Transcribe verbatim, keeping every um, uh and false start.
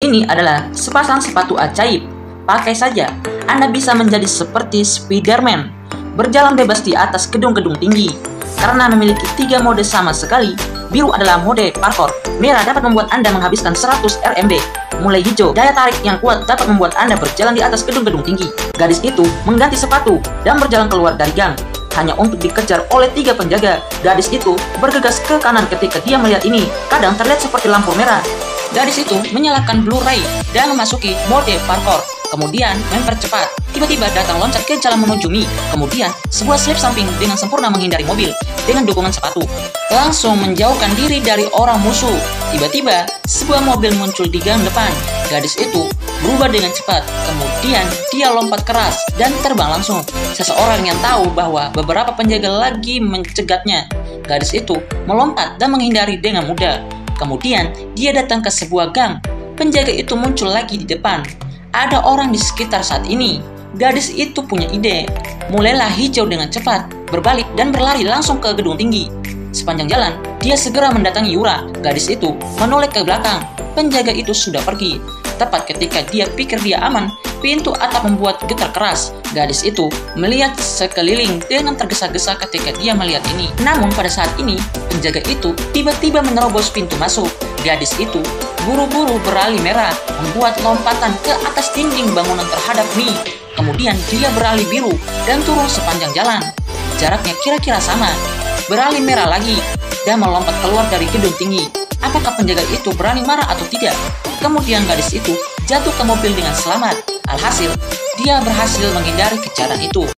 Ini adalah sepasang sepatu ajaib. Pakai saja, Anda bisa menjadi seperti Spider-Man, berjalan bebas di atas gedung-gedung tinggi. Karena memiliki tiga mode sama sekali, biru adalah mode parkour, merah dapat membuat Anda menghabiskan seratus R M B, mulai hijau, daya tarik yang kuat dapat membuat Anda berjalan di atas gedung-gedung tinggi. Gadis itu mengganti sepatu dan berjalan keluar dari gang, hanya untuk dikejar oleh tiga penjaga. Gadis itu bergegas ke kanan ketika dia melihat ini, kadang terlihat seperti lampu merah. Gadis itu menyalakan Blu-ray dan memasuki mode parkour, kemudian mempercepat. Tiba-tiba datang loncat ke jalan menuju Mi, kemudian sebuah slip samping dengan sempurna menghindari mobil dengan dukungan sepatu. Langsung menjauhkan diri dari orang musuh. Tiba-tiba sebuah mobil muncul di gang depan. Gadis itu berubah dengan cepat, kemudian dia lompat keras dan terbang langsung. Seseorang yang tahu bahwa beberapa penjaga lagi mencegatnya. Gadis itu melompat dan menghindari dengan mudah. Kemudian dia datang ke sebuah gang. Penjaga itu muncul lagi di depan. Ada orang di sekitar saat ini. Gadis itu punya ide. Mulailah hijau dengan cepat, berbalik dan berlari langsung ke gedung tinggi. Sepanjang jalan, dia segera mendatangi Yura. Gadis itu menoleh ke belakang. Penjaga itu sudah pergi. Tepat ketika dia pikir dia aman, pintu atap membuat getar keras. Gadis itu melihat sekeliling dengan tergesa-gesa ketika dia melihat ini. Namun pada saat ini, penjaga itu tiba-tiba menerobos pintu masuk. Gadis itu buru-buru beralih merah, membuat lompatan ke atas dinding bangunan terhadap Mi. Kemudian dia beralih biru dan turun sepanjang jalan. Jaraknya kira-kira sama. Beralih merah lagi dan melompat keluar dari gedung tinggi. Apakah penjaga itu berani marah atau tidak? Kemudian gadis itu jatuh ke mobil dengan selamat. Alhasil, dia berhasil menghindari kejaran itu.